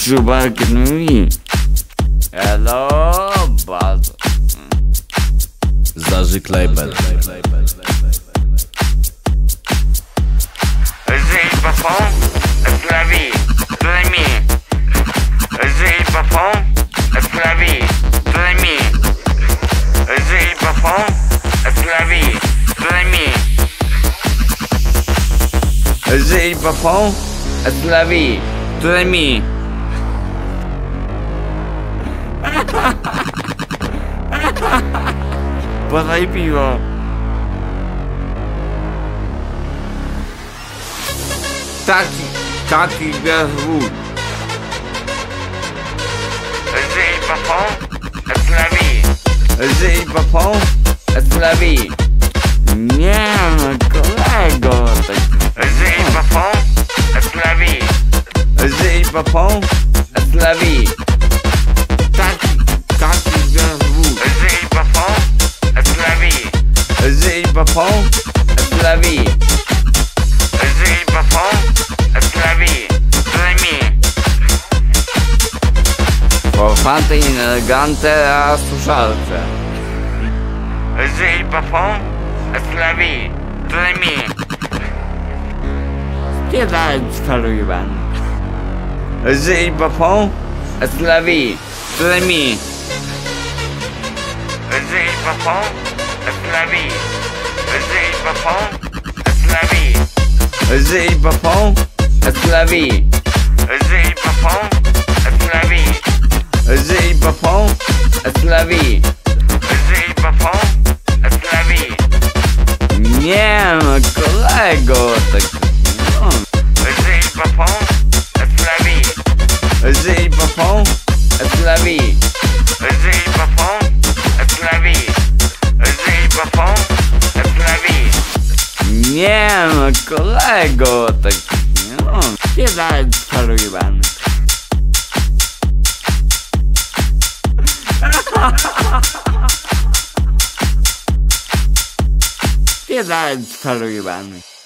Subskrybuj. Hello, bardzo. Zarzyk.label. Żelipapą, sprawi, tremi. Żelipapą, sprawi, tremi. Żelipapą, sprawi, tremi. Żelipapą, sprawi, tremi. Podaj piwo. Taki bezwód. Żelipapą, sprawi. Żelipapą, sprawi. Nie no, kolego. Żelipapą, sprawi. Żelipapą, sprawi. Taki bezwód. Żelipapą, sprawi. Żelipapą, sprawi. Żelipapą, sprawi. Tremi. Po fante inelegante a suszalce. Żelipapą, sprawi. Tremi. Spiedalać faluiwan. Żelipapą, sprawi. Tremi. Żelipapą, sprawi. Żelipapą, sprawi. Żelipapą, sprawi. Żelipapą, sprawi. Żelipapą, sprawi. Żelipapą, sprawi. Nie no, kolego, tak no. Żelipapą, sprawi. Żelipapą, sprawi. Żelipapą, sprawi. Żelipapą, sprawi. Nie no, kolego, tak no. Spiedalać faluiwan. Spiedalać faluiwan.